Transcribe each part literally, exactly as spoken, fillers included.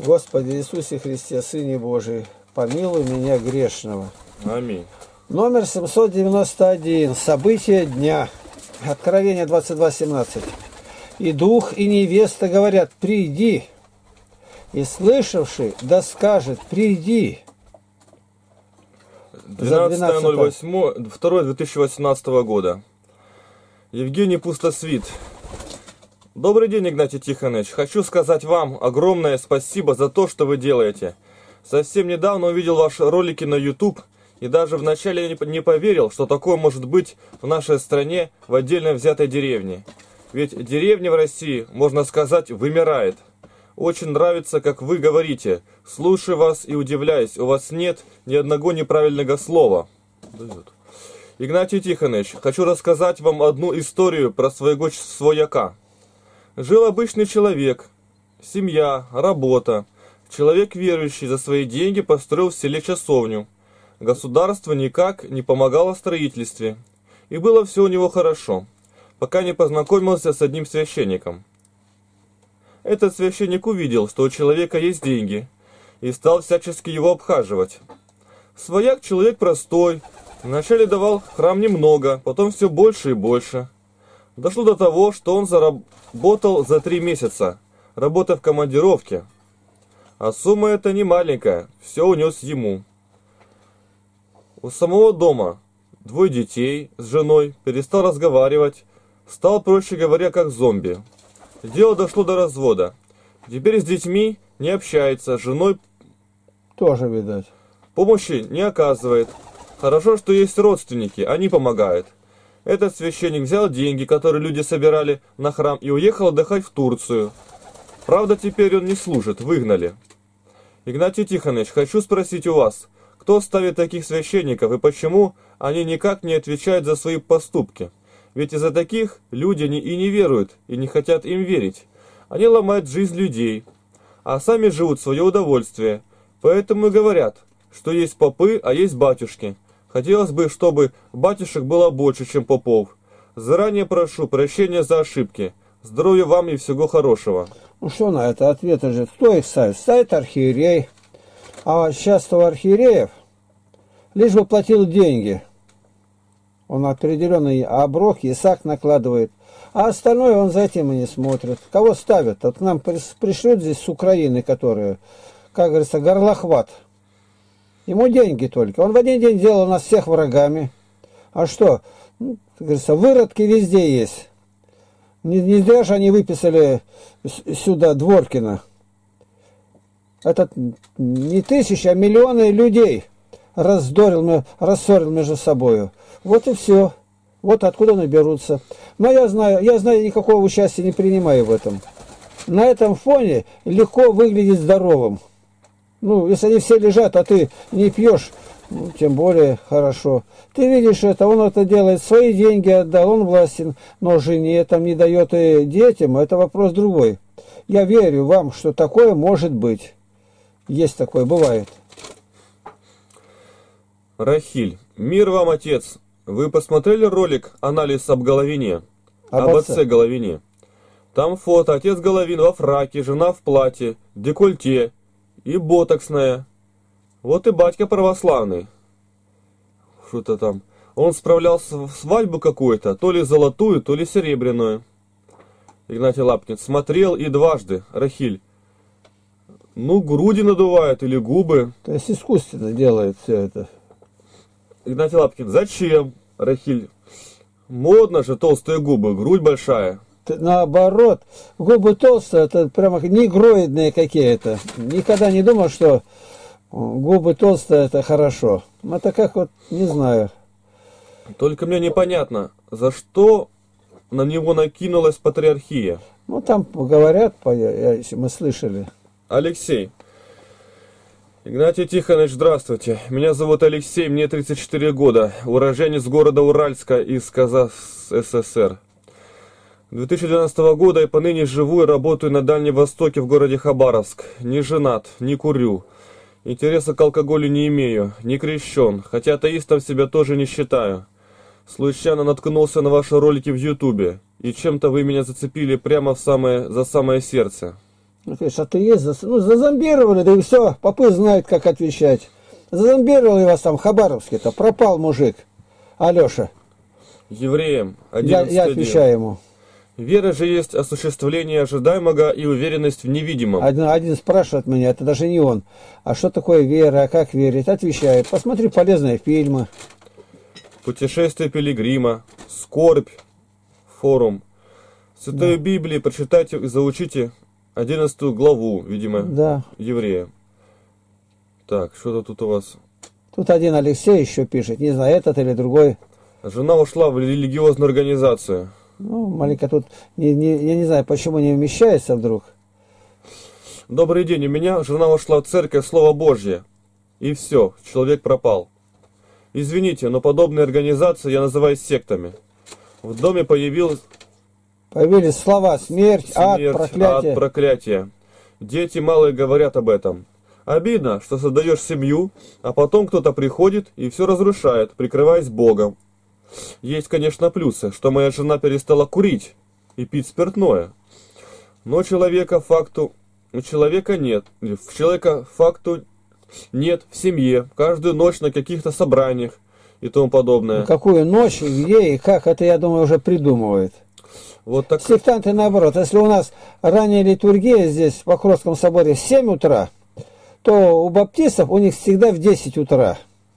Господи Иисусе Христе, Сыне Божий, помилуй меня грешного. Аминь. Номер семьсот девяносто один. События дня. Откровение двадцать два семнадцать. И дух, и невеста говорят: приди. И слышавший да скажет: приди. двенадцатое ноль восемь две тысячи восемнадцатого года. Евгений Пустосвит. Добрый день, Игнатий Тихонович. Хочу сказать вам огромное спасибо за то, что вы делаете. Совсем недавно увидел ваши ролики на YouTube и даже вначале не поверил, что такое может быть в нашей стране, в отдельно взятой деревне. Ведь деревня в России, можно сказать, вымирает. Очень нравится, как вы говорите. Слушаю вас и удивляюсь, у вас нет ни одного неправильного слова. Игнатий Тихонович, хочу рассказать вам одну историю про своего свояка. Жил обычный человек, семья, работа. Человек верующий, за свои деньги построил в селе часовню. Государство никак не помогало в строительстве. И было все у него хорошо, пока не познакомился с одним священником. Этот священник увидел, что у человека есть деньги, и стал всячески его обхаживать. Свояк человек простой, вначале давал в храм немного, потом все больше и больше. Дошло до того, что он заработал за три месяца, работая в командировке. А сумма эта не маленькая, все унес ему. У самого дома двое детей с женой, перестал разговаривать, стал, проще говоря, как зомби. Дело дошло до развода. Теперь с детьми не общается, с женой тоже, видать, помощи не оказывает. Хорошо, что есть родственники, они помогают. Этот священник взял деньги, которые люди собирали на храм, и уехал отдыхать в Турцию. Правда, теперь он не служит, выгнали. Игнатий Тихонович, хочу спросить у вас, кто ставит таких священников и почему они никак не отвечают за свои поступки? Ведь из-за таких люди не, и не веруют, и не хотят им верить. Они ломают жизнь людей, а сами живут в свое удовольствие. Поэтому и говорят, что есть попы, а есть батюшки. Хотелось бы, чтобы батюшек было больше, чем попов. Заранее прошу прощения за ошибки. Здоровья вам и всего хорошего. Ну что на это ответы же? Кто их ставит? Ставит архиерей. А сейчас у архиереев лишь бы платил деньги. Он определенный оброк, ясак накладывает. А остальное он за этим и не смотрит. Кого ставят? Вот к нам пришлют здесь с Украины, которые, как говорится, горлохват. Ему деньги только. Он в один день делал нас всех врагами. А что? Ну, как говорится, выродки везде есть. Не, не зря же они выписали сюда Дворкина. Этот не тысячи, а миллионы людей раздорил, рассорил между собой. Вот и все. Вот откуда наберутся. Но я знаю, я знаю, никакого участия не принимаю в этом. На этом фоне легко выглядеть здоровым. Ну, если они все лежат, а ты не пьешь, ну, тем более хорошо. Ты видишь это, он это делает, свои деньги отдал, он властен, но жене там не дает и детям, это вопрос другой. Я верю вам, что такое может быть. Есть такое, бывает. Рахиль, мир вам, отец. Вы посмотрели ролик «Анализ об Головине»? Об, об отце. отце Головине. Там фото, отец Головин во фраке, жена в платье, декольте и ботоксная. Вот и батька православный. Что-то там. Он справлял свадьбу какую-то, то ли золотую, то ли серебряную. Игнатий Лапкин смотрел и дважды. Рахиль. Ну, груди надувают или губы. То есть искусственно делает все это. Игнатий Лапкин. Зачем, Рахиль? Модно же толстые губы, грудь большая. Наоборот, губы толстые, это прямо негроидные какие-то. Никогда не думал, что губы толстые это хорошо. Это как вот, не знаю. Только мне непонятно, за что на него накинулась патриархия. Ну там говорят, если мы слышали. Алексей. Игнатий Тихонович, здравствуйте. Меня зовут Алексей, мне тридцать четыре года. Уроженец города Уральска из СССР. две тысячи двенадцатого года и поныне живу и работаю на Дальнем Востоке в городе Хабаровск. Не женат, не курю. Интереса к алкоголю не имею, не крещен, хотя атеистом себя тоже не считаю. Случайно наткнулся на ваши ролики в Ютубе, и чем-то вы меня зацепили прямо в самое, за самое сердце. Ну, конечно, атеист, ну, зазомбировали, да и все, попы знают, как отвечать. Зазомбировали вас там в Хабаровске-то, пропал мужик, Алеша. Евреям Я, я отвечаю ему. Вера же есть осуществление ожидаемого и уверенность в невидимом. Один, один спрашивает меня, это даже не он, а что такое вера, а как верить? Отвечает, посмотри полезные фильмы. Путешествие пилигрима, скорбь, форум. Святую да. Библию прочитайте и заучите одиннадцатую главу, видимо, да. Еврея. Так, что-то тут у вас. Тут один Алексей еще пишет, не знаю, этот или другой. Жена ушла в религиозную организацию. Ну, маленько тут, не, не, я не знаю, почему не вмещается вдруг. Добрый день, у меня жена ушла в церковь Слово Божье. И все, человек пропал. Извините, но подобные организации я называю сектами. В доме появилась... Появились слова смерть, смерть ад, проклятие. Ад, проклятие. Дети малые говорят об этом. Обидно, что создаешь семью, а потом кто-то приходит и все разрушает, прикрываясь Богом. Есть, конечно, плюсы, что моя жена перестала курить и пить спиртное. Но человека факту... У человека нет. В человека факту нет в семье. Каждую ночь на каких-то собраниях и тому подобное. Какую ночь, где и как, это, я думаю, уже придумывает. Вот так... Сектанты наоборот. Если у нас ранняя литургия здесь, в Покровском соборе, в семь утра, то у баптистов у них всегда в десять утра.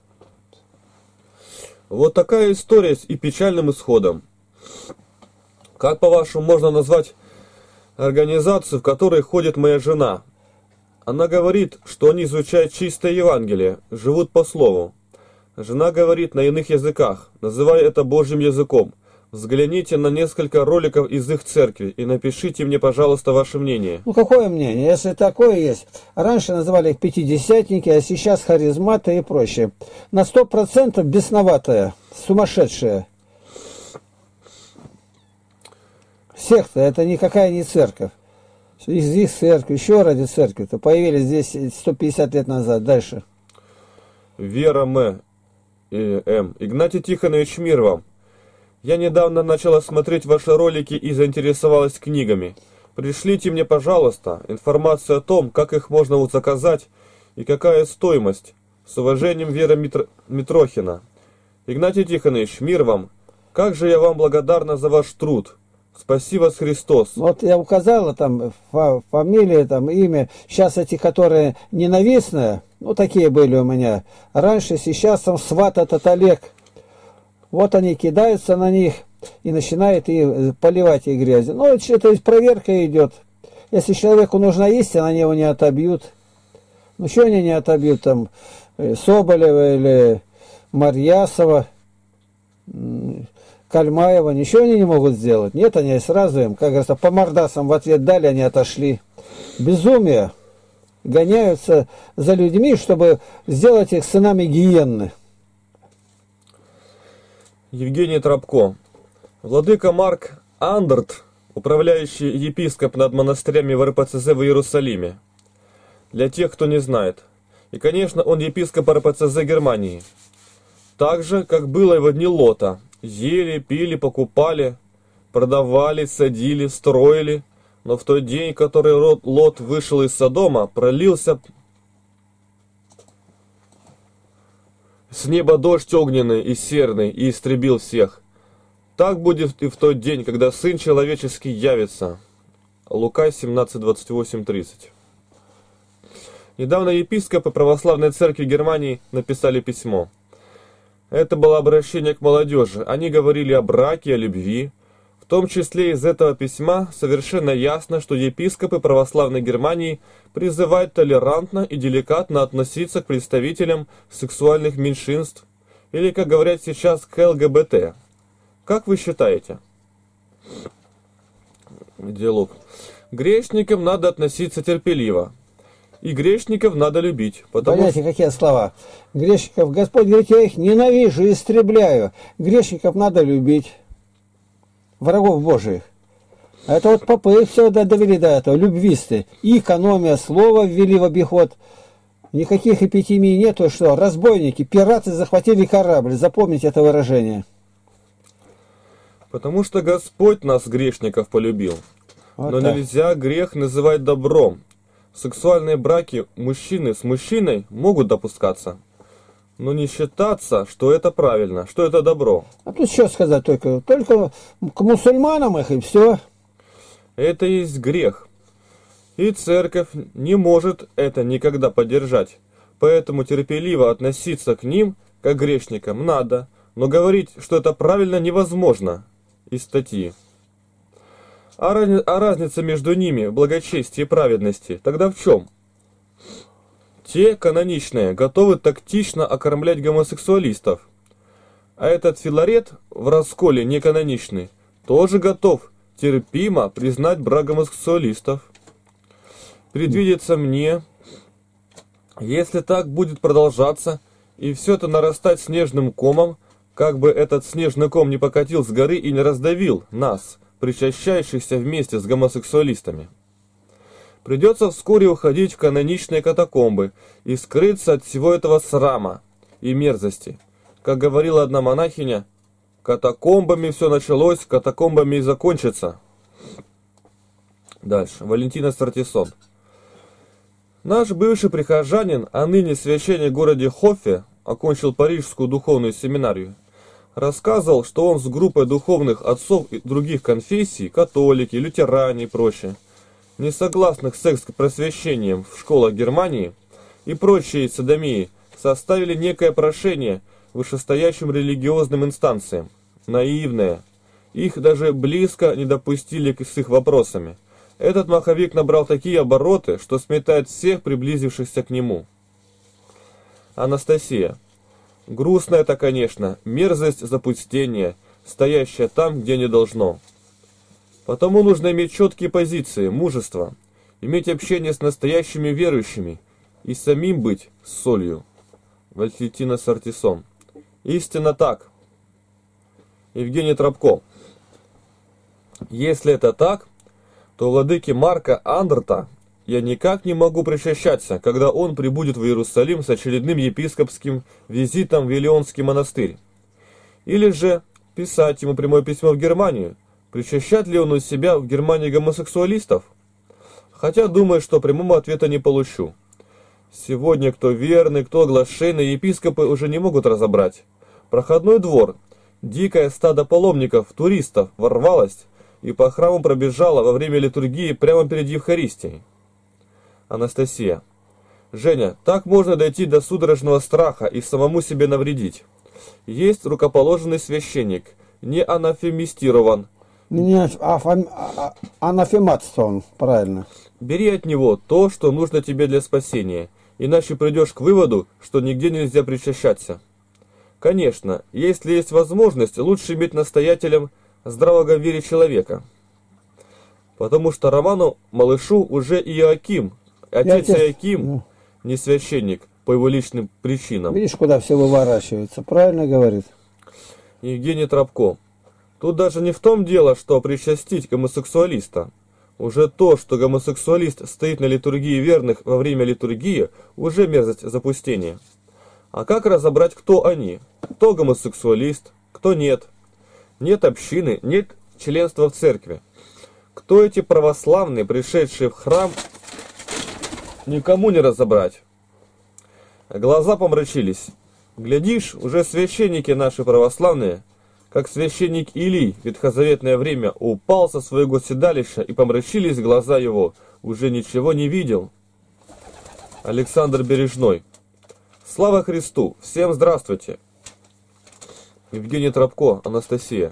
Вот такая история с и печальным исходом. Как, по-вашему, можно назвать организацию, в которой ходит моя жена? Она говорит, что они изучают чистое Евангелие, живут по слову. Жена говорит на иных языках, называя это Божьим языком. Взгляните на несколько роликов из их церкви и напишите мне, пожалуйста, ваше мнение. Ну, какое мнение? Если такое есть. Раньше называли их пятидесятники, а сейчас харизматы и прочее. На сто процентов бесноватая, сумасшедшая. Секта, это никакая не церковь. Из их церкви, еще ради церкви-то появились здесь сто пятьдесят лет назад. Дальше. Вера М. И М. Игнатий Тихонович, мир вам. Я недавно начала смотреть ваши ролики и заинтересовалась книгами. Пришлите мне, пожалуйста, информацию о том, как их можно заказать и какая стоимость. С уважением, Вера Митр... Митрохина. Игнатий Тихонович, мир вам. Как же я вам благодарна за ваш труд. Спасибо, с Христос. Вот я указала там фа фамилия, там имя. Сейчас эти, которые ненавистные, ну такие были у меня. Раньше, сейчас там сват этот Олег. Вот они кидаются на них и начинают и поливать их грязью. Ну, это проверка идет. Если человеку нужна истина, они его не отобьют. Ну, что они не отобьют? Там Соболева или Марьясова, Кальмаева. Ничего они не могут сделать. Нет, они сразу им, как говорится, по мордасам в ответ дали, они отошли. Безумие. Гоняются за людьми, чтобы сделать их сынами гиенны. Евгений Тропко. Владыка Марк Андерт, управляющий епископ над монастырями в эр пэ цэ зэ в Иерусалиме. Для тех, кто не знает. И, конечно, он епископ эр пэ цэ зэ Германии. Так же, как было и в дни Лота. Ели, пили, покупали, продавали, садили, строили. Но в тот день, который Лот вышел из Содома, пролился с неба дождь огненный и серный, и истребил всех. Так будет и в тот день, когда Сын Человеческий явится. Лука семнадцать, двадцать восемь, тридцать. Недавно епископы Православной Церкви Германии написали письмо. Это было обращение к молодежи. Они говорили о браке, о любви. В том числе из этого письма совершенно ясно, что епископы Православной Германии призывают толерантно и деликатно относиться к представителям сексуальных меньшинств, или, как говорят сейчас, к эл гэ бэ тэ. Как вы считаете? Диалог. Грешникам надо относиться терпеливо. И грешников надо любить. Потому... Понимаете, какие слова? Грешников, Господь говорит, я их ненавижу, истребляю. Грешников надо любить. Врагов Божиих. А это вот попы их все довели до этого, любвисты. И экономия слова ввели в обиход. Никаких эпитемий нету, что разбойники, пираты захватили корабль. Запомните это выражение. Потому что Господь нас, грешников, полюбил. Вот Но так. нельзя грех называть добром. Сексуальные браки мужчины с мужчиной могут допускаться, но не считаться, что это правильно, что это добро. А тут что сказать только? Только к мусульманам их и все. Это есть грех. И церковь не может это никогда поддержать. Поэтому терпеливо относиться к ним, как к грешникам, надо, но говорить, что это правильно, невозможно. Из статьи. А, раз, а разница между ними в благочестии и праведности тогда в чем? Те каноничные готовы тактично окормлять гомосексуалистов, а этот Филарет в расколе неканоничный тоже готов терпимо признать брак гомосексуалистов. Предвидится мне, если так будет продолжаться, и все это нарастать снежным комом, как бы этот снежный ком не покатил с горы и не раздавил нас, причащающихся вместе с гомосексуалистами. Придется вскоре уходить в каноничные катакомбы и скрыться от всего этого срама и мерзости. Как говорила одна монахиня, катакомбами все началось, катакомбами и закончится. Дальше. Валентина Стратисон. Наш бывший прихожанин, а ныне священник в городе Хофе, окончил Парижскую духовную семинарию, рассказывал, что он с группой духовных отцов и других конфессий, католики, лютеране и прочее, несогласных с секс-просвещением в школах Германии и прочие содомии, составили некое прошение вышестоящим религиозным инстанциям, наивное. Их даже близко не допустили с их вопросами. Этот маховик набрал такие обороты, что сметает всех приблизившихся к нему. Анастасия. Грустно это, конечно, мерзость запустения, стоящая там, где не должно. Потому нужно иметь четкие позиции, мужество, иметь общение с настоящими верующими и самим быть солью. Валентина Стратисон. Истинно так. Евгений Тропко. Если это так, то владыке Марка Андерта я никак не могу причащаться, когда он прибудет в Иерусалим с очередным епископским визитом в Виллионский монастырь. Или же писать ему прямое письмо в Германию, причащать ли он у себя в Германии гомосексуалистов? Хотя думаю, что прямого ответа не получу. Сегодня кто верный, кто оглашенный, епископы уже не могут разобрать. Проходной двор, дикое стадо паломников, туристов ворвалось и по храму пробежала во время литургии прямо перед Евхаристией. Анастасия. Женя, так можно дойти до судорожного страха и самому себе навредить. Есть рукоположенный священник, не анафемистирован. Не афам... а- анафематство он, правильно. Бери от него то, что нужно тебе для спасения, иначе придешь к выводу, что нигде нельзя причащаться. Конечно, если есть возможность, лучше иметь настоятелем здравого в вере человека. Потому что Роману Малышу уже Иоаким, отец отец, Иоаким, ну. не священник по его личным причинам. Видишь, куда все выворачивается. Правильно говорит. Евгений Тропко. Тут даже не в том дело, что причастить гомосексуалиста. Уже то, что гомосексуалист стоит на литургии верных во время литургии, уже мерзость запустения. А как разобрать, кто они? Кто гомосексуалист, кто нет? Нет общины, нет членства в церкви. Кто эти православные, пришедшие в храм, никому не разобрать. Глаза помрачились. Глядишь, уже священники наши православные, как священник Илий в ветхозаветное время, упал со своего седалища, и помрачились глаза его, уже ничего не видел. Александр Бережной. Слава Христу! Всем здравствуйте! Евгений Тропко, Анастасия.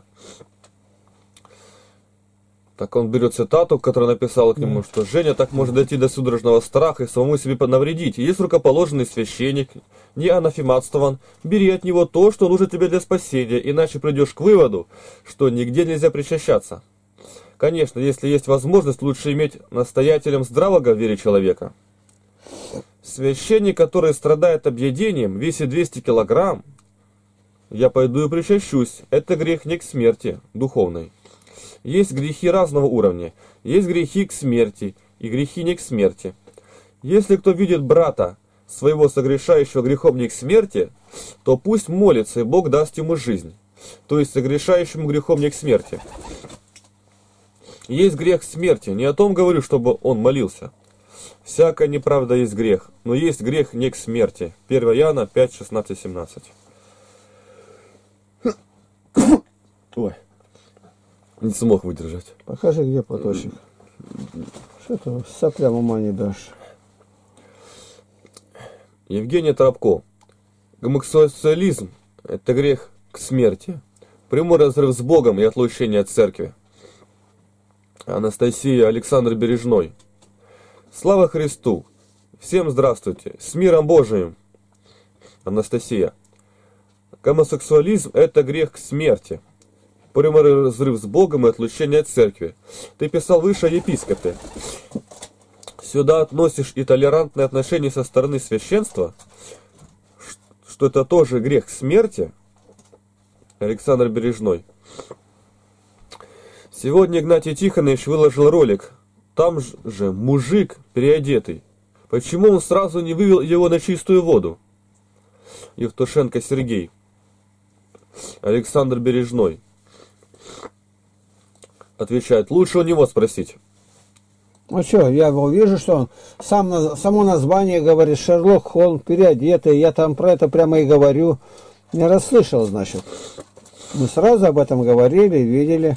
Так он берет цитату, которую написала к нему, mm. что Женя так может дойти до судорожного страха и самому себе навредить. Есть рукоположенный священник, не анафематствован, бери от него то, что нужно тебе для спасения, иначе придешь к выводу, что нигде нельзя причащаться. Конечно, если есть возможность, лучше иметь настоятелем здравого в вере человека. Священник, который страдает объедением, весит двести килограмм, я пойду и причащусь. Это грех не к смерти духовной. Есть грехи разного уровня. Есть грехи к смерти и грехи не к смерти. Если кто видит брата, своего согрешающего грехом не к смерти, то пусть молится, и Бог даст ему жизнь. То есть согрешающему грехом не к смерти. Есть грех смерти. Не о том говорю, чтобы он молился. Всякая неправда есть грех, но есть грех не к смерти. первое Иоанна пять, шестнадцать, семнадцать. Ой, не смог выдержать. Покажи, где платочек. Что ты соплям ума не дашь? Евгений Тропко. Гомосексуализм – это грех к смерти. Прямой разрыв с Богом и отлучение от церкви. Анастасия Александр Бережной. Слава Христу! Всем здравствуйте! С миром Божиим! Анастасия. Гомосексуализм – это грех к смерти. Прямой разрыв с Богом и отлучение от церкви. Ты писал выше о епископе. Сюда относишь и толерантные отношения со стороны священства, что это тоже грех к смерти? Александр Бережной. Сегодня Игнатий Тихонович выложил ролик. Там же мужик переодетый. Почему он сразу не вывел его на чистую воду? Евтушенко Сергей. Александр Бережной. Отвечает, лучше у него спросить. Ну что, я вижу, что он сам, само название говорит, Шерлок Холмс переодетый, я там про это прямо и говорю. Не расслышал, значит. Мы сразу об этом говорили, видели.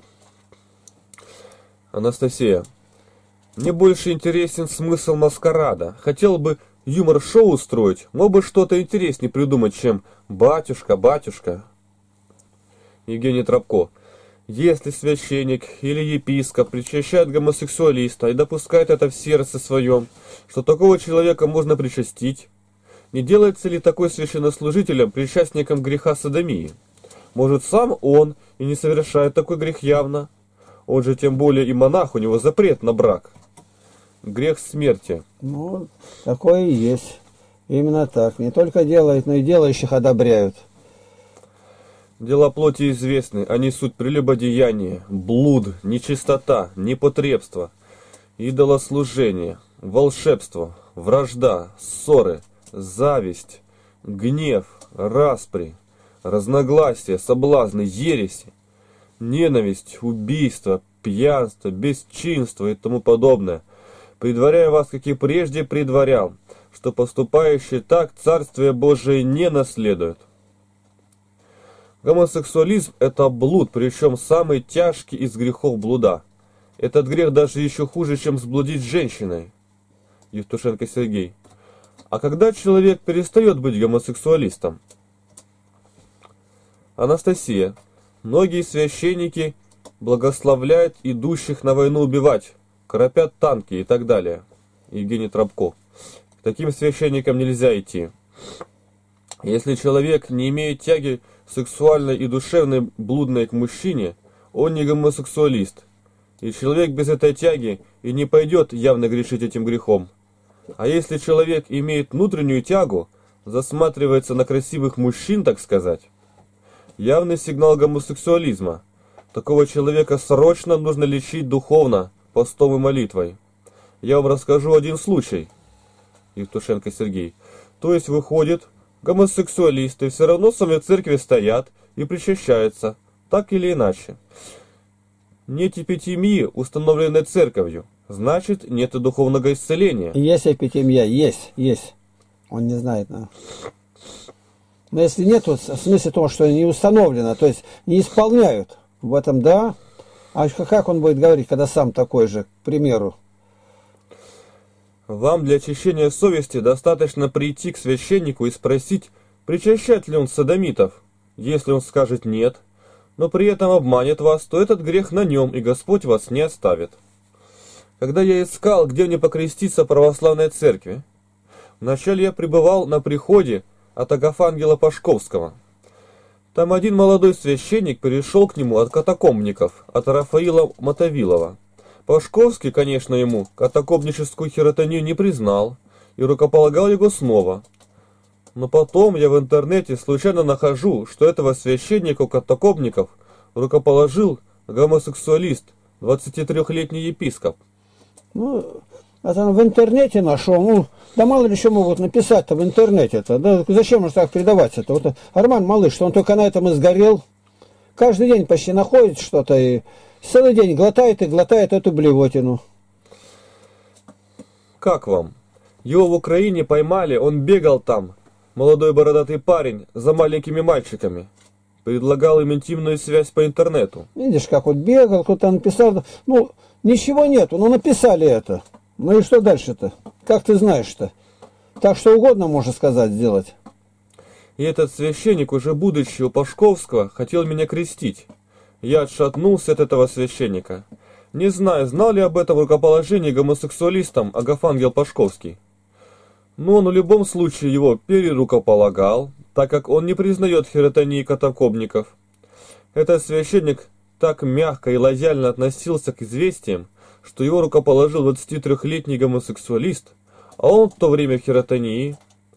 Анастасия. Мне больше интересен смысл маскарада. Хотел бы юмор-шоу устроить, мог бы что-то интереснее придумать, чем «батюшка, батюшка». Евгений Тропко. Если священник или епископ причащает гомосексуалиста и допускает это в сердце своем, что такого человека можно причастить, не делается ли такой священнослужителем причастником греха содомии? Может, сам он и не совершает такой грех явно? Он же тем более и монах, у него запрет на брак. Грех смерти. Ну, такое и есть. Именно так. Не только делает, но и делающих одобряют. Дела плоти известны, они суть прелюбодеяние, блуд, нечистота, непотребство, идолослужение, волшебство, вражда, ссоры, зависть, гнев, распри, разногласия, соблазны, ереси, ненависть, убийство, пьянство, бесчинство и тому подобное. Предваряю вас, как и прежде предварял, что поступающие так Царствие Божие не наследуют. Гомосексуализм – это блуд, причем самый тяжкий из грехов блуда. Этот грех даже еще хуже, чем сблудить с женщиной. Евтушенко Сергей. А когда человек перестает быть гомосексуалистом? Анастасия. Многие священники благословляют идущих на войну убивать, кропят танки и так далее. Евгений Тропко. К таким священникам нельзя идти. Если человек не имеет тяги сексуальной и душевной блудной к мужчине, он не гомосексуалист. И человек без этой тяги и не пойдет явно грешить этим грехом. А если человек имеет внутреннюю тягу, засматривается на красивых мужчин, так сказать, явный сигнал гомосексуализма. Такого человека срочно нужно лечить духовно, постом и молитвой. Я вам расскажу один случай. Евтушенко Сергей. То есть выходит, гомосексуалисты все равно в самой церкви стоят и причащаются, так или иначе. Нет эпитемии, установленной церковью, значит нет и духовного исцеления. Есть эпитемия, есть, есть. Он не знает, но... Но если нет, в смысле того, что не установлено, то есть не исполняют, в этом да. А как он будет говорить, когда сам такой же, к примеру? Вам для очищения совести достаточно прийти к священнику и спросить, причащает ли он содомитов. Если он скажет нет, но при этом обманет вас, то этот грех на нем, и Господь вас не оставит. Когда я искал, где мне покреститься в православной церкви, вначале я пребывал на приходе от Агафангела Пашковского. Там один молодой священник перешел к нему от катакомбников, от Рафаила Мотовилова. Пашковский, конечно, ему катакомбническую хиротонию не признал и рукополагал его снова. Но потом я в интернете случайно нахожу, что этого священника катакомбников рукоположил гомосексуалист, двадцатитрёхлетний епископ. Ну, это он в интернете нашел. Ну, да мало ли что могут написать-то в интернете-то. Да зачем же так передавать-то? Вот Арман Малыш, что он только на этом и сгорел. Каждый день почти находит что-то и Целый день глотает и глотает эту блевотину. Как вам? Его в Украине поймали, он бегал там, молодой бородатый парень, за маленькими мальчиками. Предлагал им интимную связь по интернету. Видишь, как вот бегал, кто-то написал. Ну, ничего нету, ну написали это. Ну и что дальше-то? Как ты знаешь-то? Так что угодно можно сказать, сделать. И этот священник, уже будучи у Пашковского, хотел меня крестить. Я отшатнулся от этого священника. Не знаю, знал ли об этом рукоположении гомосексуалистам Агафангел Пашковский. Но он в любом случае его перерукополагал, так как он не признает хиротонии катакомников. Этот священник так мягко и лояльно относился к известиям, что его рукоположил двадцатитрёхлетний гомосексуалист, а он в то время в хиротонии.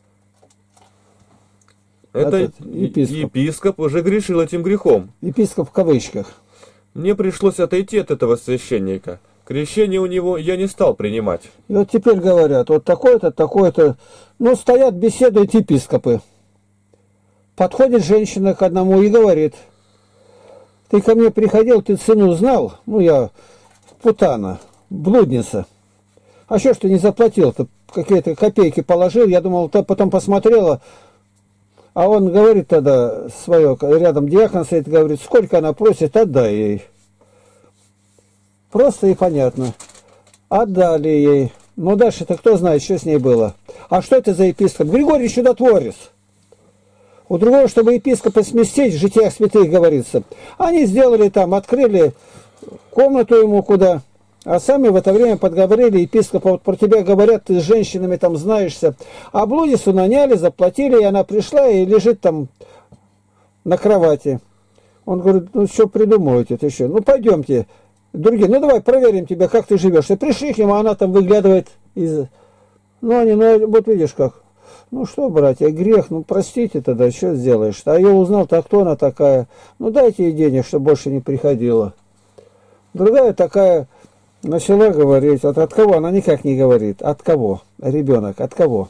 Этот епископ. епископ уже грешил этим грехом. Епископ в кавычках. Мне пришлось отойти от этого священника. Крещение у него я не стал принимать. И вот теперь говорят, вот такой-то, такой-то. Ну, стоят, беседуют епископы. Подходит женщина к одному и говорит: ты ко мне приходил, ты цену знал? Ну, я путана, блудница. А что ж ты не заплатил-то? Какие-то копейки положил. Я думал, ты потом посмотрела. А он говорит тогда свое, рядом диакон стоит, говорит, сколько она просит, отдай ей. Просто и понятно. Отдали ей. Но дальше-то кто знает, что с ней было. А что это за епископ? Григорий Чудотворец. У другого, чтобы епископа сместить, в житиях святых говорится. Они сделали там, открыли комнату ему куда. А сами в это время подговорили епископа, вот про тебя говорят, ты с женщинами там знаешься. А блудницу наняли, заплатили, и она пришла и лежит там на кровати. Он говорит, ну что придумываете ты еще? Ну пойдемте. Другие, ну давай проверим тебя, как ты живешь. И пришли к нему, а она там выглядывает из... Ну они, ну вот видишь как. Ну что, братья, грех, ну простите тогда, что сделаешь? А я узнал-то, кто она такая. Ну дайте ей денег, чтобы больше не приходила. Другая такая... Начала говорить, вот от кого? Она никак не говорит. От кого? Ребенок, от кого?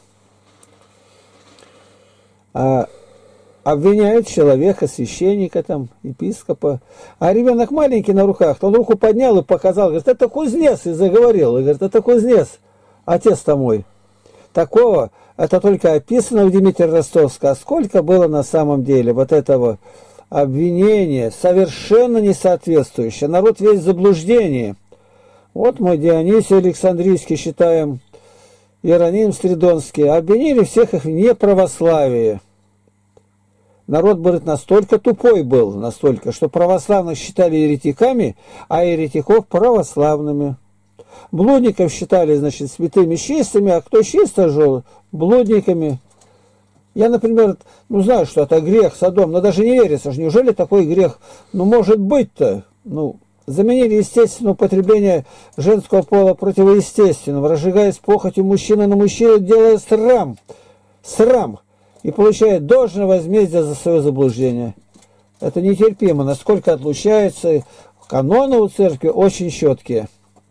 А, обвиняют человека, священника, там, епископа. А ребенок маленький на руках, он руку поднял и показал. Говорит, это кузнец, и заговорил. И говорит, это кузнец, отец-то мой. Такого, это только описано в Дмитрия Ростовском. А сколько было на самом деле вот этого обвинения, совершенно несоответствующее. Народ весь в заблуждении. Вот мы Дионисий Александрийский считаем, Иероним Стридонский, обвинили всех их в неправославии. Народ, говорит, настолько тупой был, настолько, что православных считали еретиками, а еретиков православными. Блудников считали, значит, святыми чистыми, а кто чисто жил, блудниками. Я, например, ну знаю, что это грех, Содом, но даже не верится, что неужели такой грех, ну может быть-то, ну... Заменили естественное употребление женского пола противоестественным, разжигаясь похотью мужчины на мужчину, делая срам, срам, и получает должное возмездие за свое заблуждение. Это нетерпимо, насколько отлучаются каноны у церкви очень четкие.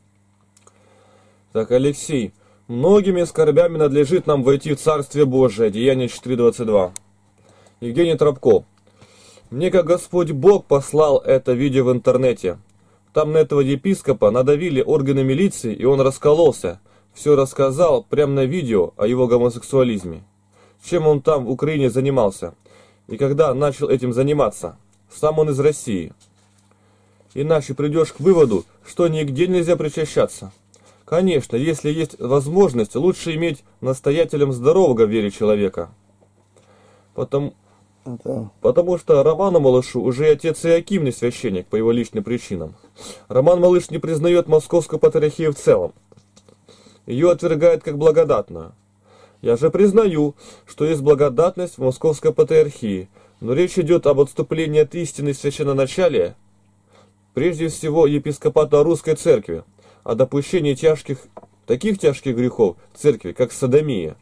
Так, Алексей, многими скорбями надлежит нам войти в Царствие Божие, Деяние четыре двадцать два. Евгений Тропко. Мне как Господь Бог послал это видео в интернете. Там на этого епископа надавили органы милиции, и он раскололся. Все рассказал прямо на видео о его гомосексуализме. Чем он там в Украине занимался. И когда начал этим заниматься. Сам он из России. Иначе придешь к выводу, что нигде нельзя причащаться. Конечно, если есть возможность, лучше иметь настоятелем здорового в вере человека. Потому... Это... Потому что Роману Малышу уже и отец Иоаким не священник по его личным причинам. Роман Малыш не признает Московскую патриархию в целом. Ее отвергает как благодатную. Я же признаю, что есть благодатность в Московской патриархии, но речь идет об отступлении от истины священноначалия, прежде всего епископата Русской Церкви, о допущении тяжких, таких тяжких грехов в церкви, как содомия.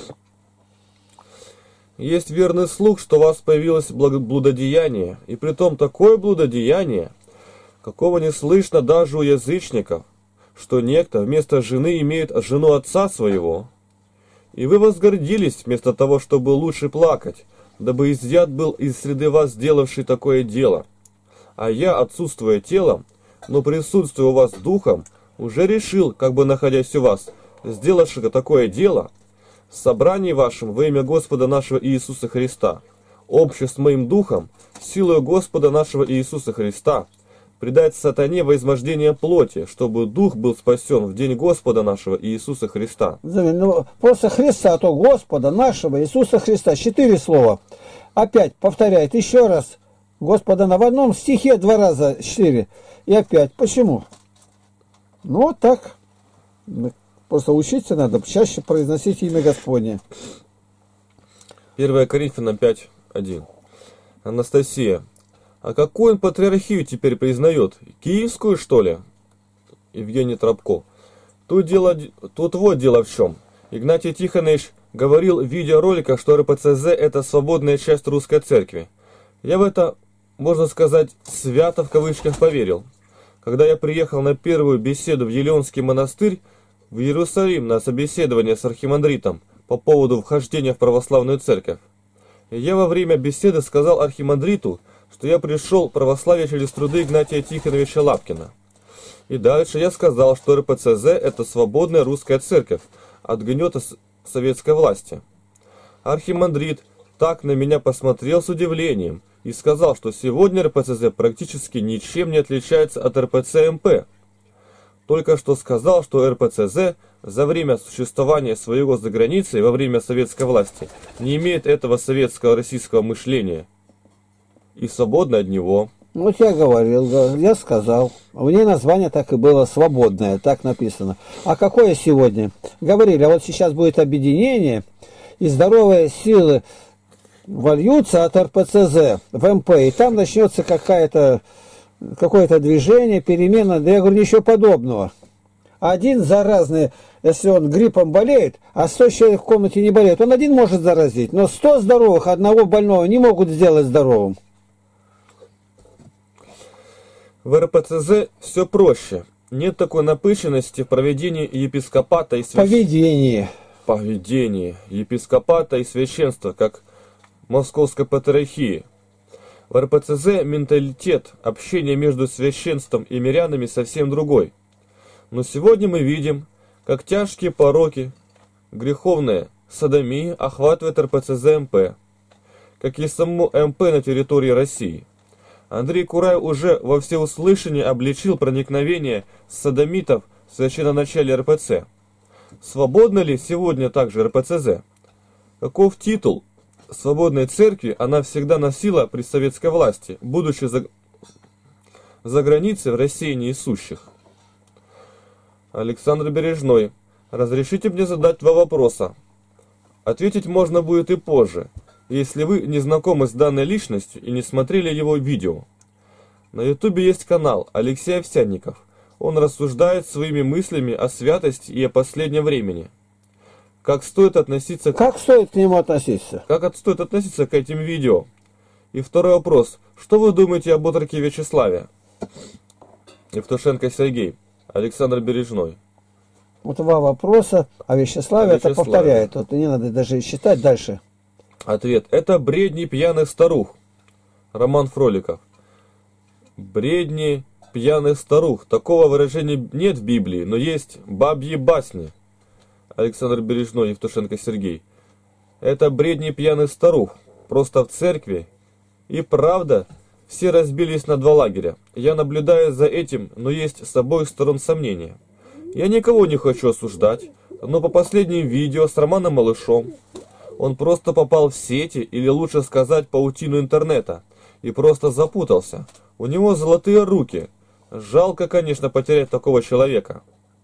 Есть верный слух, что у вас появилось блудодеяние, и притом такое блудодеяние, какого не слышно даже у язычников, что некто вместо жены имеет жену отца своего. И вы возгордились, вместо того, чтобы лучше плакать, дабы изъят был из среды вас, сделавший такое дело. А я, отсутствуя телом, но присутствуя у вас духом, уже решил, как бы находясь у вас, сделавши такое дело, в собрании вашем во имя Господа нашего Иисуса Христа, общее с моим духом, силою Господа нашего Иисуса Христа, предать сатане во измождение плоти, чтобы дух был спасен в день Господа нашего Иисуса Христа. Ну, просто Христа, а то Господа нашего Иисуса Христа. Четыре слова. Опять повторяет еще раз. Господа на в одном стихе два раза четыре. И опять. Почему? Ну вот так. Просто учиться надо, чаще произносить имя Господне. первое Коринфянам пять один. Анастасия. А какую он патриархию теперь признает? Киевскую, что ли? Евгений Тропко. Тут, дело, тут вот дело в чем. Игнатий Тихонович говорил в видеороликах, что эр пэ цэ зэ это свободная часть русской церкви. Я в это, можно сказать, свято в кавычках поверил. Когда я приехал на первую беседу в Елеонский монастырь в Иерусалим на собеседование с архимандритом по поводу вхождения в православную церковь, я во время беседы сказал архимандриту, что я пришел в православие через труды Игнатия Тихоновича Лапкина. И дальше я сказал, что эр пэ цэ зэ это свободная русская церковь от гнета советской власти. Архимандрит так на меня посмотрел с удивлением и сказал, что сегодня эр пэ цэ зэ практически ничем не отличается от эр пэ цэ эм пэ. Только что сказал, что эр пэ цэ зэ за время существования своего за границей во время советской власти не имеет этого советского российского мышления и свободно от него. Вот я говорил, я сказал. У нее название так и было свободное, так написано. А какое сегодня? Говорили, а вот сейчас будет объединение, и здоровые силы вольются от эр пэ цэ зэ в эм пэ, и там начнется какая-то какое-то движение, перемена. Да я говорю, ничего подобного. Один заразный, если он гриппом болеет, а сто человек в комнате не болеют, он один может заразить, но сто здоровых одного больного не могут сделать здоровым. В эр пэ цэ зэ все проще. Нет такой напыщенности в проведении епископата и священства. Поведение. Поведение епископата и священства, как московской патриархии. В эр пэ цэ зэ менталитет общения между священством и мирянами совсем другой. Но сегодня мы видим, как тяжкие пороки, греховная содомия охватывает эр пэ цэ зэ эм пэ, как и саму эм пэ на территории России. Андрей Курай уже во всеуслышание обличил проникновение содомитов в священноначале эр пэ цэ. Свободна ли сегодня также эр пэ цэ зэ? Каков титул свободной церкви она всегда носила при советской власти, будучи за, за границей в России неисущих? Александр Бережной. Разрешите мне задать два вопроса. Ответить можно будет и позже, если вы не знакомы с данной личностью и не смотрели его видео. На ютубе есть канал Алексей Овсянников. Он рассуждает своими мыслями о святости и о последнем времени. Как стоит относиться... Как стоит к нему относиться? Как стоит относиться к этим видео? И второй вопрос. Что вы думаете об отроке Вячеславе? Евтушенко Сергей. Александр Бережной. Вот два вопроса. А Вячеславе это повторяет. Вот не надо даже считать дальше. Ответ. Это бредни пьяных старух. Роман Фроликов. Бредни пьяных старух. Такого выражения нет в Библии, но есть бабьи басни. Александр Бережной, Евтушенко Сергей. Это бредни пьяных старух. Просто в церкви. И правда, все разбились на два лагеря. Я наблюдаю за этим, но есть с обоих сторон сомнения. Я никого не хочу осуждать, но по последним видео с Романом Малышом он просто попал в сети, или лучше сказать, паутину интернета, и просто запутался. У него золотые руки. Жалко, конечно, потерять такого человека.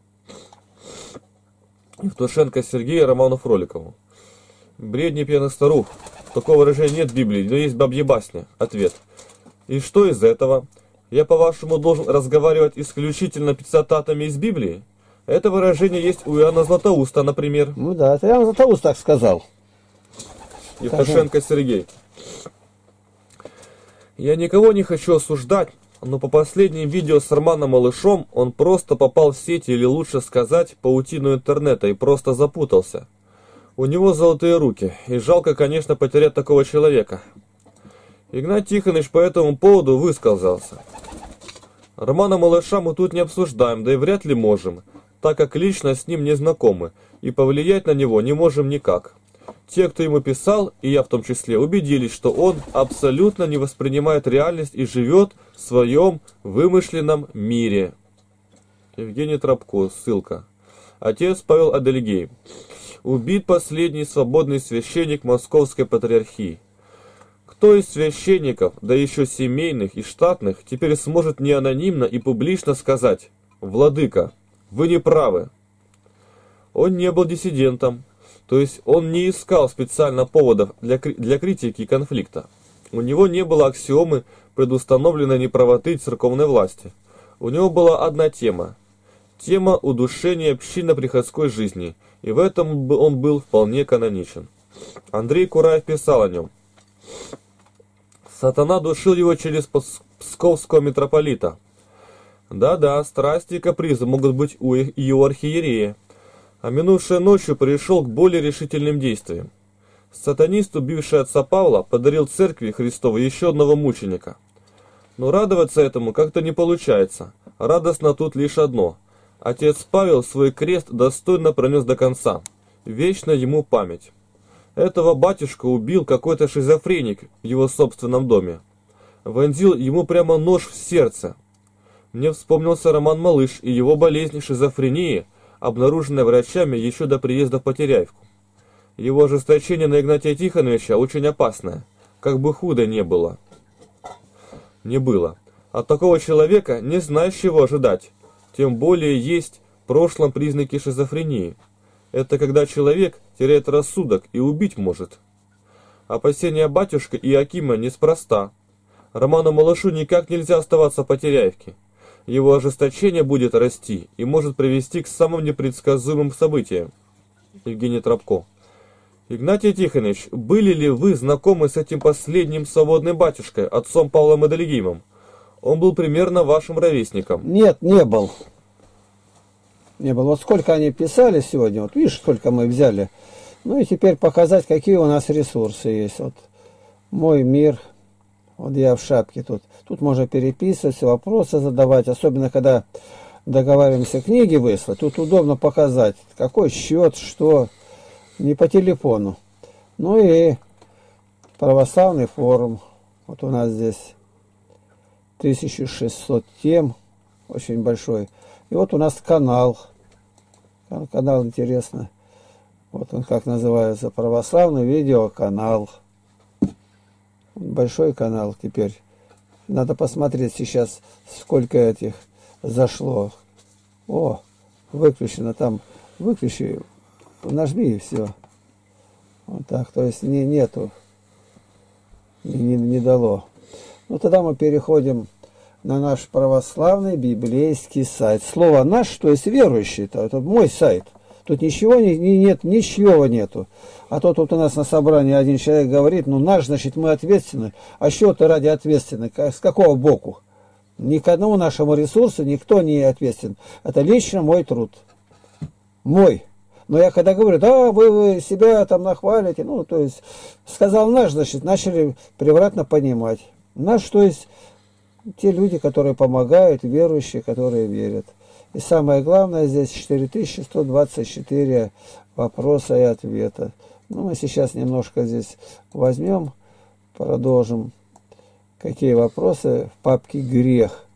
Евтушенко Сергею Роману Фроликову. Бредни пьяных старух. Такого выражения нет в Библии, но есть бабьи басни. Ответ. И что из этого? Я, по-вашему, должен разговаривать исключительно цитатами из Библии? Это выражение есть у Иоанна Златоуста, например. Ну да, это Иоанн Златоуст так сказал. Евтушенко Сергей. Я никого не хочу осуждать, но по последним видео с Романом Малышом он просто попал в сети, или лучше сказать, паутину интернета, и просто запутался. У него золотые руки, и жалко, конечно, потерять такого человека. Игнат Тихонович по этому поводу высказался. Романа Малыша мы тут не обсуждаем, да и вряд ли можем, так как лично с ним не знакомы, и повлиять на него не можем никак. Те, кто ему писал, и я в том числе, убедились, что он абсолютно не воспринимает реальность и живет в своем вымышленном мире. Евгений Тропко, ссылка. Отец Павел Адельгей. Убит последний свободный священник Московской Патриархии. Кто из священников, да еще семейных и штатных, теперь сможет не анонимно и публично сказать: «Владыка, вы не правы»? Он не был диссидентом, то есть он не искал специально поводов для, для критики и конфликта. У него не было аксиомы предустановленной неправоты церковной власти. У него была одна тема. Тема удушения общинно-приходской жизни, и в этом он был вполне каноничен. Андрей Кураев писал о нем. Сатана душил его через псковского митрополита. Да-да, страсти и капризы могут быть у, и у архиерея. А минувшей ночью пришел к более решительным действиям. Сатанист, убивший отца Павла, подарил церкви Христовой еще одного мученика. Но радоваться этому как-то не получается. Радостно тут лишь одно. Отец Павел свой крест достойно пронес до конца. Вечно ему память. Этого батюшку убил какой-то шизофреник в его собственном доме. Вонзил ему прямо нож в сердце. Мне вспомнился Роман Малыш и его болезнь шизофрении, обнаруженная врачами еще до приезда в Потеряевку. Его ожесточение на Игнатия Тихоновича очень опасное, как бы худо не было. Не было. От такого человека не знаешь, чего ожидать. Тем более есть в прошлом признаки шизофрении. Это когда человек теряет рассудок и убить может. Опасения батюшка Иоакима неспроста. Роману Малышу никак нельзя оставаться в Потеряевке. Его ожесточение будет расти и может привести к самым непредсказуемым событиям. Евгений Тропко. Игнатий Тихонович, были ли вы знакомы с этим последним свободным батюшкой, отцом Павлом Адельгеймом? Он был примерно вашим ровесником. Нет, не был. Не был. Вот сколько они писали сегодня, вот видишь, сколько мы взяли. Ну и теперь показать, какие у нас ресурсы есть. Вот мой мир, вот я в шапке тут. Тут можно переписывать, вопросы задавать, особенно когда договариваемся книги выслать. Тут удобно показать, какой счет, что, не по телефону. Ну и православный форум. Вот у нас здесь тысяча шестьсот тем, очень большой. И вот у нас канал. Канал интересно. Вот он как называется. Православный видеоканал. Большой канал теперь. Надо посмотреть сейчас, сколько этих зашло. О, выключено там. Выключи, нажми и все. Вот так. То есть не, нету. Не, не, не дало. Ну тогда мы переходим на наш православный библейский сайт. Слово «наш», то есть верующий, -то, это мой сайт. Тут ничего не, не, нет, ничего нету. А то тут у нас на собрании один человек говорит, ну наш, значит, мы ответственны. А что ты ради ответственны? С какого боку? Ни к одному нашему ресурсу никто не ответственен. Это лично мой труд. Мой. Но я когда говорю, да, вы, вы себя там нахвалите, ну, то есть, сказал наш, значит, начали превратно понимать. Наш, то есть, те люди, которые помогают, верующие, которые верят. И самое главное, здесь четыре тысячи сто двадцать четыре вопроса и ответа. Ну, мы сейчас немножко здесь возьмем, продолжим. Какие вопросы в папке «Грех».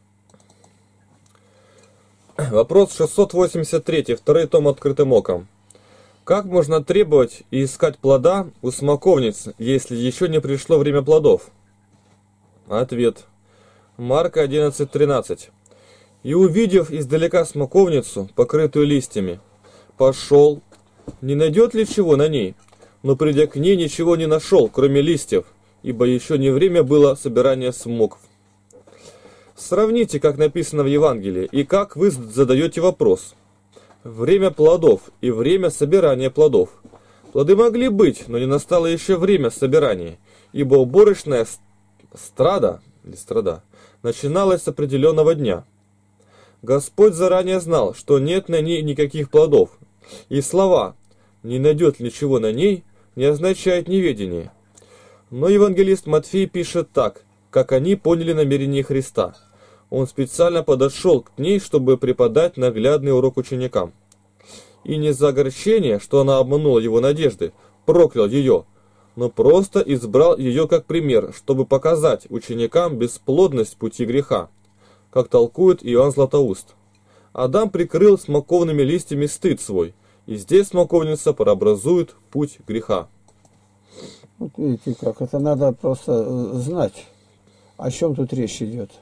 Вопрос шестьсот восемьдесят три, второй том «Открытым оком». Как можно требовать и искать плода у смоковниц, если еще не пришло время плодов? Ответ. Марка одиннадцать тринадцать. И увидев издалека смоковницу, покрытую листьями, пошел, не найдет ли чего на ней, но придя к ней ничего не нашел, кроме листьев, ибо еще не время было собирания смоков. Сравните, как написано в Евангелии, и как вы задаете вопрос. Время плодов и время собирания плодов. Плоды могли быть, но не настало еще время собирания, ибо уборочная страда, или страда, начиналась с определенного дня. Господь заранее знал, что нет на ней никаких плодов, и слова «не найдет ничего на ней» не означает неведение. Но евангелист Матфей пишет так, как они поняли намерение Христа. Он специально подошел к ней, чтобы преподать наглядный урок ученикам. И не за огорчение, что она обманула его надежды, проклял ее, но просто избрал ее как пример, чтобы показать ученикам бесплодность пути греха, как толкует Иоанн Златоуст. Адам прикрыл смоковными листьями стыд свой, и здесь смоковница прообразует путь греха. Вот видите как, это надо просто знать, о чем тут речь идет.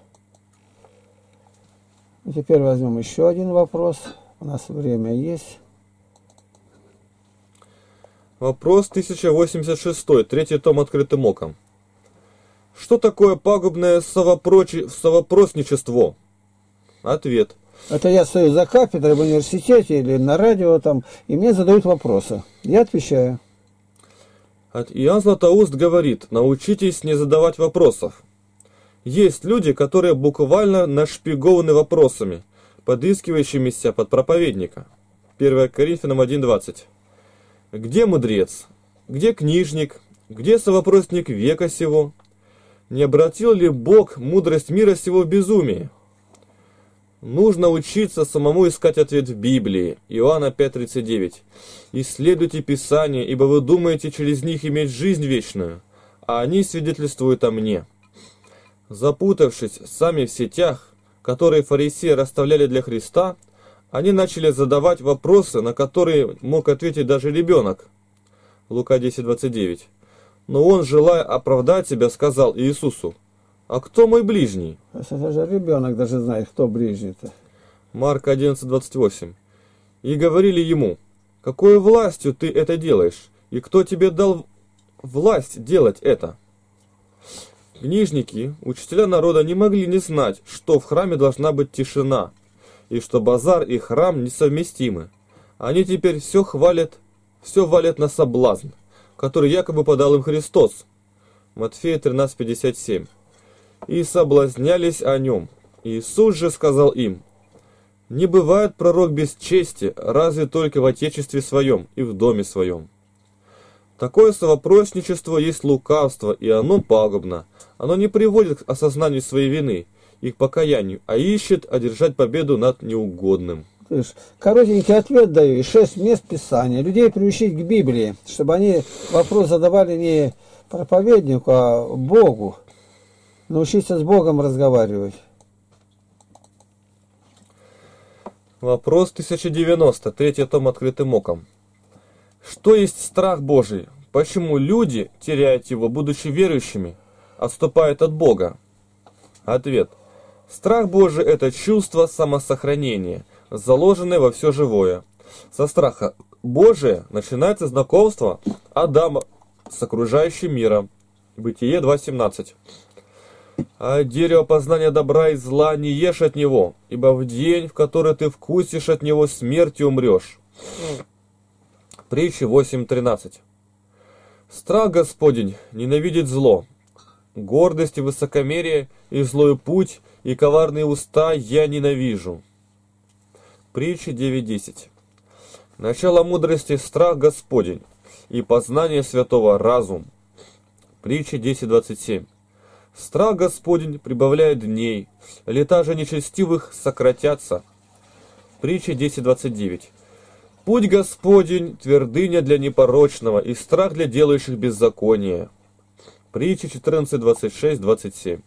И теперь возьмем еще один вопрос, у нас время есть. Вопрос тысяча восемьдесят шесть, третий том «Открытым оком». Что такое пагубное совопрочи... совопросничество? Ответ. Это я стою за кафедрой в университете или на радио там, и мне задают вопросы. Я отвечаю. От Иоанн Златоуст говорит, научитесь не задавать вопросов. Есть люди, которые буквально нашпигованы вопросами, подыскивающимися под проповедника. первое Коринфянам один двадцать. Где мудрец? Где книжник? Где совопросник века сего? Не обратил ли Бог мудрость мира сего в безумие? Нужно учиться самому искать ответ в Библии. Иоанна пять тридцать девять. Исследуйте Писания, ибо вы думаете через них иметь жизнь вечную, а они свидетельствуют о мне. Запутавшись сами в сетях, которые фарисеи расставляли для Христа, они начали задавать вопросы, на которые мог ответить даже ребенок. Лука десять двадцать девять. Но он, желая оправдать себя, сказал Иисусу: «А кто мой ближний?» Это же ребенок даже знает, кто ближний-то. Марк одиннадцать двадцать восемь. И говорили ему: «Какой властью ты это делаешь? И кто тебе дал власть делать это?» Книжники, учителя народа не могли не знать, что в храме должна быть тишина, и что базар и храм несовместимы. Они теперь все хвалят, все валят на соблазн, который якобы подал им Христос. Матфея тринадцать пятьдесят семь. И соблазнялись о нем. Иисус же сказал им: «Не бывает пророк без чести, разве только в отечестве своем и в доме своем». Такое совопросничество есть лукавство, и оно пагубно. Оно не приводит к осознанию своей вины и к покаянию, а ищет одержать победу над неугодным. Коротенький ответ даю, и шесть мест Писания. Людей приучить к Библии, чтобы они вопрос задавали не проповеднику, а Богу. Научиться с Богом разговаривать. Вопрос тысяча девяносто, третий том «Открытым оком». Что есть страх Божий? Почему люди теряют его, будучи верующими, отступают от Бога? Ответ. Страх Божий – это чувство самосохранения, заложенное во все живое. Со страха Божия начинается знакомство Адама с окружающим миром. Бытие два семнадцать. А дерево познания добра и зла не ешь от него, ибо в день, в который ты вкусишь от него, смертью умрешь. Притча восемь тринадцать. Страх Господень ненавидит зло, гордость и высокомерие, и злой путь, и коварные уста я ненавижу. Притча девять десять. Начало мудрости — страх Господень, и познание святого — разум. Притча десять двадцать семь. Страх Господень прибавляет дней, лета же нечестивых сократятся. Притча десять двадцать девять. Путь Господень — твердыня для непорочного, и страх для делающих беззаконие. Притча четырнадцать двадцать шесть двадцать семь.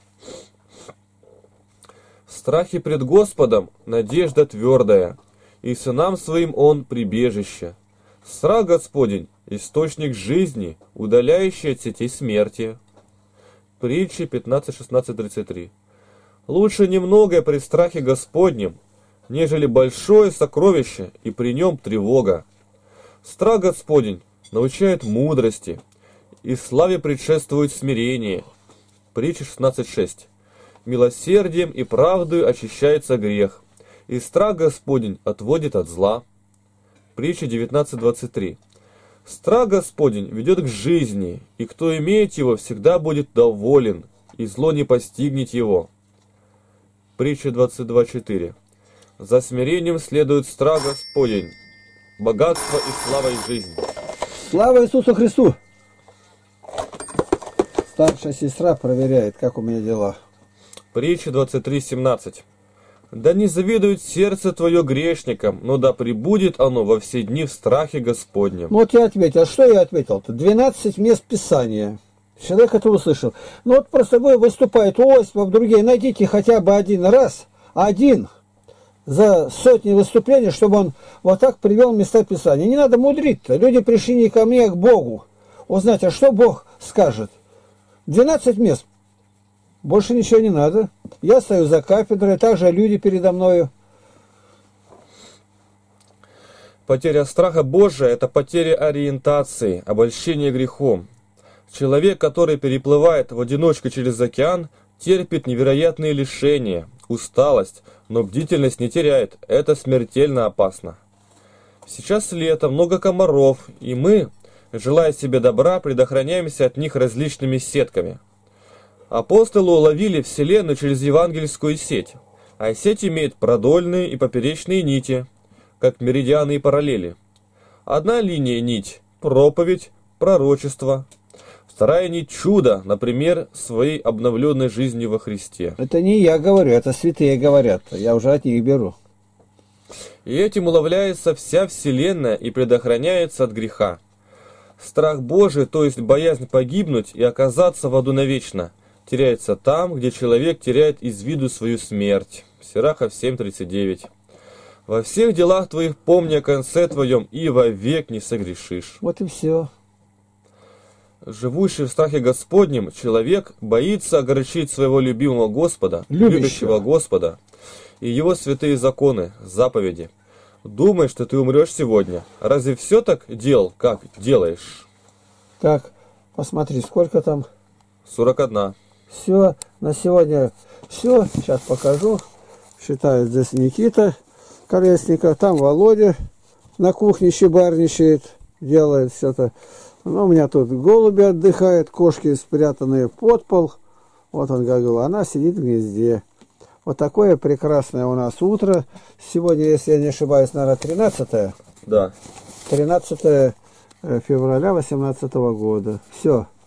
В страхе пред Господом надежда твердая, и сынам своим он прибежище. Страх Господень — источник жизни, удаляющий от сетей смерти. Притчи пятнадцать шестнадцать тридцать три. Лучше немногое при страхе Господнем, нежели большое сокровище, и при нем тревога. Страх Господень научает мудрости, и славе предшествует смирение. Притча шестнадцать шесть. Милосердием и правдою очищается грех, и страх Господень отводит от зла. Притча девятнадцать двадцать три. Страх Господень ведет к жизни, и кто имеет его, всегда будет доволен, и зло не постигнет его. Притча двадцать два четыре. За смирением следует страх Господень, богатство и слава и жизнь. Слава Иисусу Христу! Старшая сестра проверяет, как у меня дела. Притча двадцать три семнадцать. Да не завидует сердце твое грешникам, но да пребудет оно во все дни в страхе Господнем. Ну вот я ответил. Что я ответил-то? двенадцать мест Писания. Человек это услышал. Ну вот просто вы выступает у Осипов, другие, найдите хотя бы один раз, один за сотни выступлений, чтобы он вот так привел места Писания. Не надо мудрить-то. Люди пришли не ко мне, а к Богу. Узнать, а что Бог скажет? двенадцать мест. Больше ничего не надо. Я стою за кафедрой, также люди передо мною. Потеря страха Божия – это потеря ориентации, обольщение грехом. Человек, который переплывает в одиночку через океан, терпит невероятные лишения, усталость, но бдительность не теряет. Это смертельно опасно. Сейчас лето, много комаров, и мы, желая себе добра, предохраняемся от них различными сетками. Апостолы уловили Вселенную через евангельскую сеть, а сеть имеет продольные и поперечные нити, как меридианы и параллели. Одна линия нить – проповедь, пророчество. Вторая нить – чудо, например, своей обновленной жизнью во Христе. Это не я говорю, это святые говорят, я уже от них беру. И этим уловляется вся Вселенная и предохраняется от греха. Страх Божий, то есть боязнь погибнуть и оказаться в аду навечно, теряется там, где человек теряет из виду свою смерть. Сирахов семь тридцать девять. Во всех делах твоих помни о конце твоем, и вовек не согрешишь. Вот и все. Живущий в страхе Господнем человек боится огорчить своего любимого Господа, Любящего. любящего Господа, и его святые законы, заповеди. Думай, что ты умрешь сегодня. Разве все так дел, как делаешь? Так, посмотри, сколько там. сорок один. Все, на сегодня все. Сейчас покажу. Считает здесь Никита Колесников. Там Володя на кухне щебарничает, делает все это. Ну, у меня тут голуби отдыхают, кошки спрятанные под пол. Вот он, как говорил, она сидит в гнезде. Вот такое прекрасное у нас утро. Сегодня, если я не ошибаюсь, наверное, тринадцатое. Да. тринадцатое февраля восемнадцатого года. Все.